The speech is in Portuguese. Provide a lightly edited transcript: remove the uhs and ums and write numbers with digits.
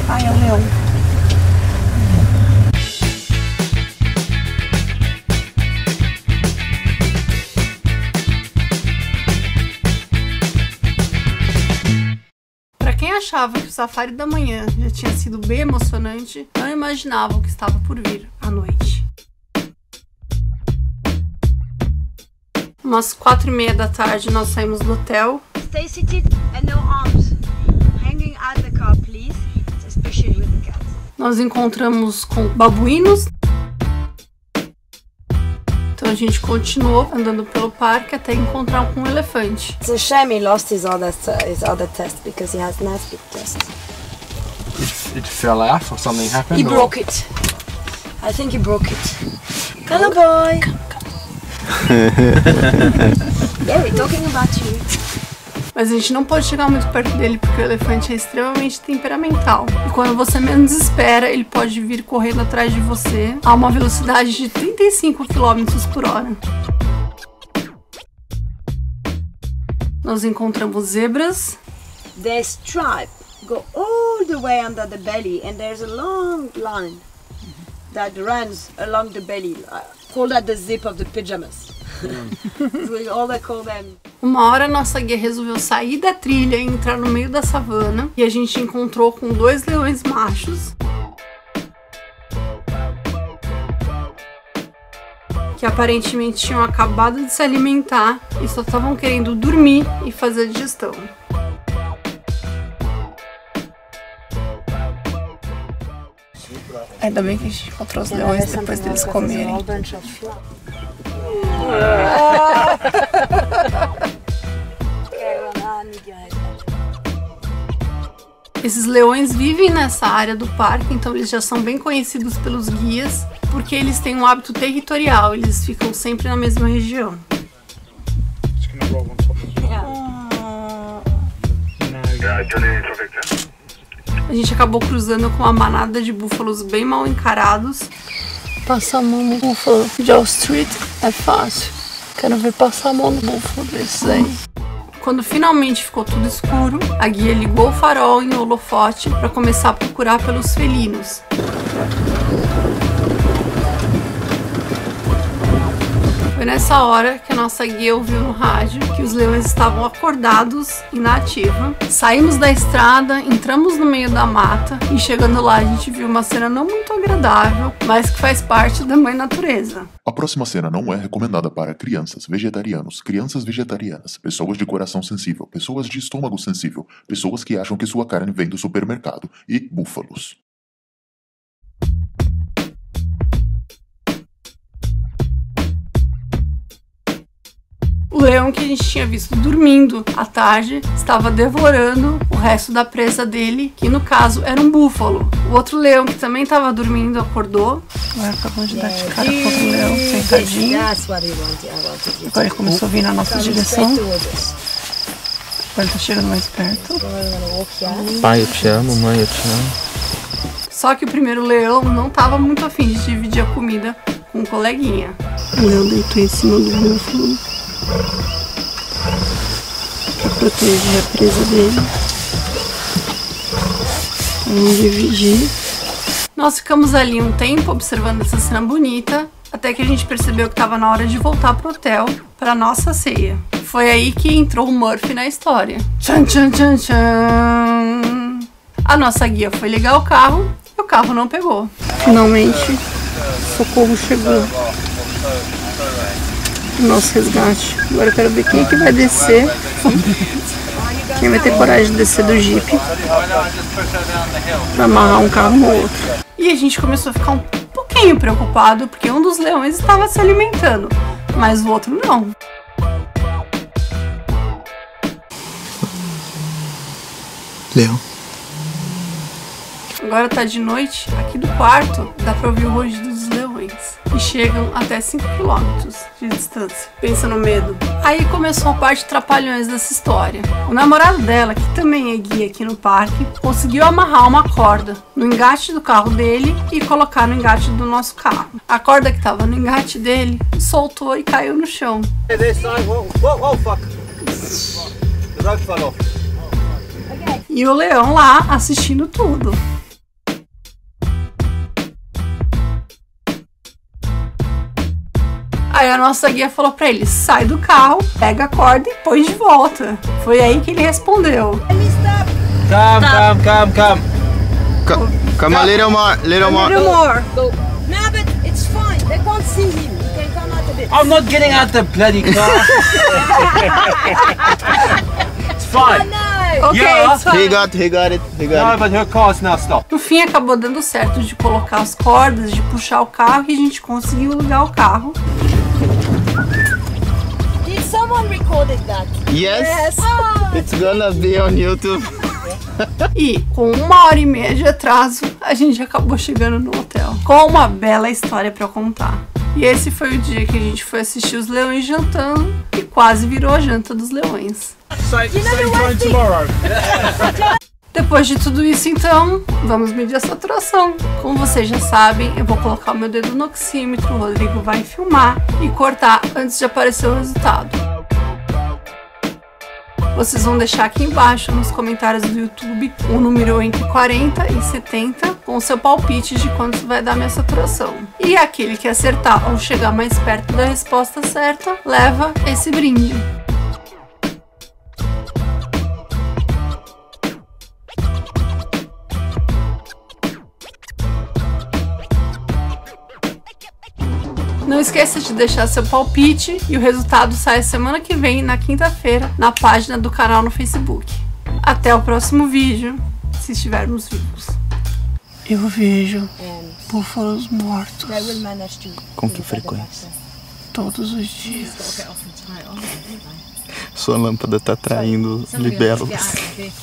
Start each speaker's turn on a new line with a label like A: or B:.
A: Ai, é o leão. Pra quem achava que o safari da manhã já tinha sido bem emocionante, não imaginava o que estava por vir à noite. Umas 4h30 da tarde nós saímos do hotel.
B: Stay seated and no arms hanging out the car, please, especially with the cats.
A: Nós encontramos com babuínos. Então a gente continuou andando pelo parque até encontrar com um elefante.
B: It's a shame he lost his other test because he has nice big tests.
C: It fell off or something happened?
B: He broke it. I think he broke it. Hello, boy. Yeah, we're talking about you.
A: Mas a gente não pode chegar muito perto dele porque o elefante é extremamente temperamental. E quando você menos espera, ele pode vir correndo atrás de você a uma velocidade de 35 km/h. Nós encontramos zebras.
B: Their stripe go all the way under the belly and there's a long line that runs along the belly. Call that the zip of the pajamas. All they call them.
A: Uma hora nossa guia resolveu sair da trilha e entrar no meio da savana e a gente encontrou com 2 leões machos que aparentemente tinham acabado de se alimentar e só estavam querendo dormir e fazer digestão. Ainda bem que a gente encontrou os leões depois deles comerem. Esses leões vivem nessa área do parque, então eles já são bem conhecidos pelos guias, porque eles têm um hábito territorial, eles ficam sempre na mesma região. A gente acabou cruzando com uma manada de búfalos bem mal encarados. Passar a mão no búfalo de Wall Street é fácil. Quero ver passar a mão no búfalo desses aí. Quando finalmente ficou tudo escuro, a guia ligou o farol em holofote para começar a procurar pelos felinos. Foi nessa hora que a nossa guia ouviu no rádio que os leões estavam acordados e na ativa. Saímos da estrada, entramos no meio da mata e chegando lá a gente viu uma cena não muito agradável, mas que faz parte da mãe natureza.
D: A próxima cena não é recomendada para crianças, vegetarianos, crianças vegetarianas, pessoas de coração sensível, pessoas de estômago sensível, pessoas que acham que sua carne vem do supermercado e búfalos.
A: O leão que a gente tinha visto dormindo à tarde estava devorando o resto da presa dele, que no caso era um búfalo. O outro leão que também estava dormindo acordou. Agora acabou de dar de cara com o outro leão sentadinho. Agora ele começou a vir na nossa direção. Agora ele tá chegando mais perto.
C: Pai, eu te amo, mãe, eu te amo.
A: Só que o primeiro leão não estava muito afim de dividir a comida com um coleguinha. O leão deitou em cima do búfalo para proteger a presa dele, para não dividir. Nós ficamos ali um tempo observando essa cena bonita, até que a gente percebeu que estava na hora de voltar pro hotel para nossa ceia. Foi aí que entrou o Murphy na história. Tchan, tchan, tchan, tchan. A nossa guia foi ligar o carro e o carro não pegou. Finalmente, o socorro chegou. Nosso resgate. Agora eu quero ver quem é que vai descer. Quem vai ter coragem de descer do Jeep pra amarrar um carro no outro. E a gente começou a ficar um pouquinho preocupado, porque um dos leões estava se alimentando, mas o outro não.
C: Leão.
A: Agora tá de noite, aqui do quarto dá pra ouvir o rugido dos leões. E chegam até 5 km de distância. Pensa no medo. Aí começou a parte trapalhões dessa história. O namorado dela, que também é guia aqui no parque, conseguiu amarrar uma corda no engate do carro dele e colocar no engate do nosso carro. A corda que tava no engate dele soltou e caiu no chão. E o leão lá assistindo tudo. Aí a nossa guia falou pra ele, sai do carro, pega a corda e põe de volta. Foi aí que ele respondeu.
E: Come a little more, little more.
B: Go. No, but it's fine. They can't see him. You can come out a bit.
F: I'm not getting out the bloody car. It's fine.
B: No.
A: Ok,
F: Yeah.
A: it's fine.
E: He got it.
F: No, but her car's now stopped.
A: No fim acabou dando certo de colocar as cordas, de puxar o carro e a gente conseguiu ligar o carro.
B: Did someone recorded that?
E: Yes.
B: Oh.
E: It's gonna be on YouTube.
A: E com 1h30 de atraso, a gente acabou chegando no hotel. Com uma bela história pra contar. E esse foi o dia que a gente foi assistir os leões jantando e quase virou a janta dos leões.
F: Same time tomorrow.
A: Depois de tudo isso, então, vamos medir a saturação. Como vocês já sabem, eu vou colocar o meu dedo no oxímetro, o Rodrigo vai filmar e cortar antes de aparecer o resultado. Vocês vão deixar aqui embaixo nos comentários do YouTube um número entre 40 e 70 com o seu palpite de quanto vai dar minha saturação. E aquele que acertar ou chegar mais perto da resposta certa, leva esse brinde. Não esqueça de deixar seu palpite e o resultado sai semana que vem, na quinta-feira, na página do canal no Facebook. Até o próximo vídeo, se estivermos vivos. Eu vejo búfalos mortos
B: They will manage to.
E: Com que frequência?
A: todos os dias.
E: Sua lâmpada tá atraindo libelos.